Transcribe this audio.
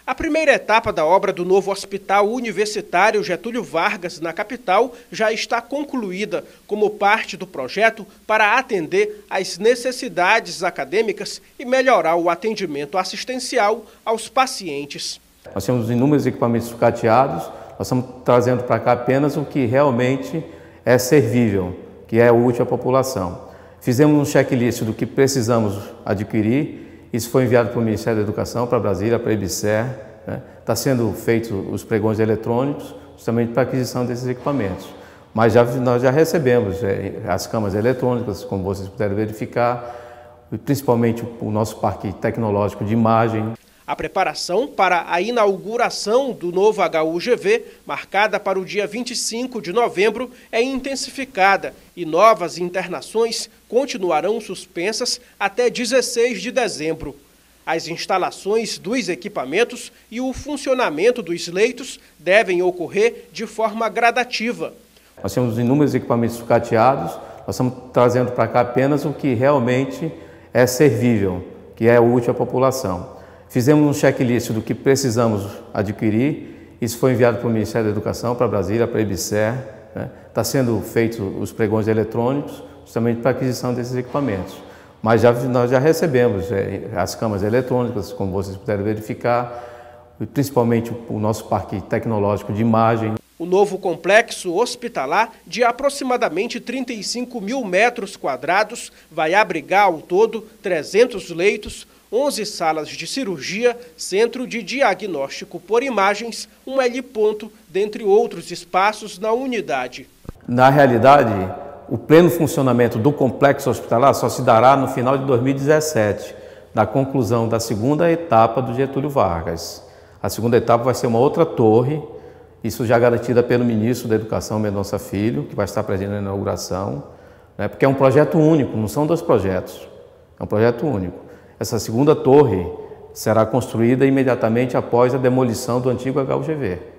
A primeira etapa da obra do novo Hospital Universitário Getúlio Vargas, na capital, já está concluída como parte do projeto para atender às necessidades acadêmicas e melhorar o atendimento assistencial aos pacientes. Nós temos inúmeros equipamentos sucateados, nós estamos trazendo para cá apenas o que realmente é servível, que é útil à população. Fizemos um checklist do que precisamos adquirir. Isso foi enviado para o Ministério da Educação, para Brasília, para a EBSER. Está sendo feito os pregões eletrônicos, justamente para a aquisição desses equipamentos. Mas nós já recebemos as câmaras eletrônicas, como vocês puderam verificar, e principalmente o nosso parque tecnológico de imagem. A preparação para a inauguração do novo HUGV, marcada para o dia 25 de novembro, é intensificada e novas internações continuarão suspensas até 16 de dezembro. As instalações dos equipamentos e o funcionamento dos leitos devem ocorrer de forma gradativa. Nós temos inúmeros equipamentos sucateados, nós estamos trazendo para cá apenas o que realmente é servível, que é útil à população. Fizemos um checklist do que precisamos adquirir, isso foi enviado para o Ministério da Educação, para Brasília, para a EBSER. Está sendo feito os pregões eletrônicos, justamente para a aquisição desses equipamentos. Mas nós já recebemos as câmaras eletrônicas, como vocês puderam verificar, e principalmente o nosso parque tecnológico de imagem. O novo complexo hospitalar, de aproximadamente 35 mil metros quadrados, vai abrigar ao todo 300 leitos, 11 salas de cirurgia, centro de diagnóstico por imagens, um L-ponto, dentre outros espaços na unidade. Na realidade, o pleno funcionamento do complexo hospitalar só se dará no final de 2017, na conclusão da segunda etapa do Getúlio Vargas. A segunda etapa vai ser uma outra torre, isso já garantida pelo ministro da Educação, Mendonça Filho, que vai estar presente na inauguração, porque é um projeto único, não são dois projetos, é um projeto único. Essa segunda torre será construída imediatamente após a demolição do antigo HUGV.